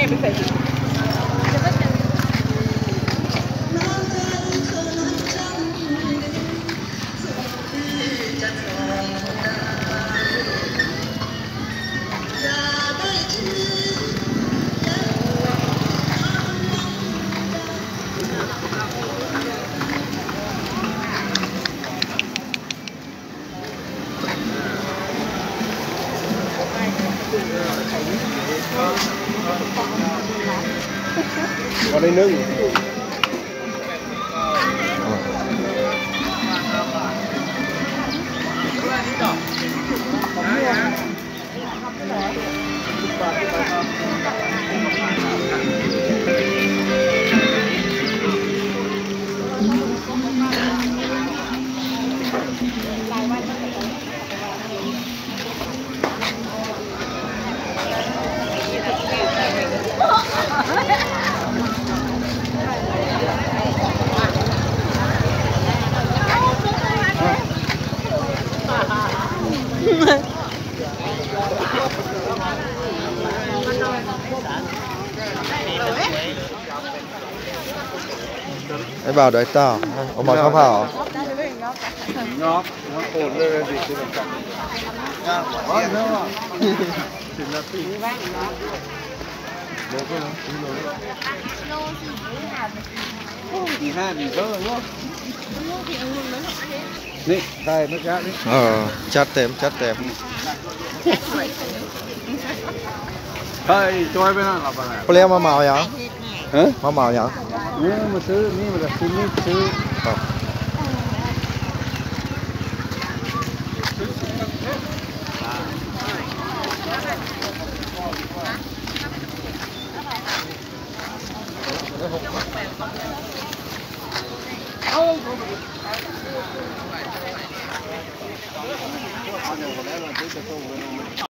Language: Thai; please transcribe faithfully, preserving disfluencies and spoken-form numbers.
ไม่ใส่ก็ได้นึ่งไอ้บ่าวได้ต่อเอามาข้าวเผาเนาะโคตรเลยดิคือแบบงานอ๋อเนาะสิบนาทีโลก็เนาะสี่ห้าดีเบอร์เนาะนี่ได้เมื่อกี้นี่เออจัดเต็มจัดเต็มเฮ้ยจอยไปนั่นหรอปะเนี่ยเปรี้ยวมาเมาอย่างฮะมาเมาอย่างนี่มาซื้อนี่มาซื้อนี่ซื้อครับเอา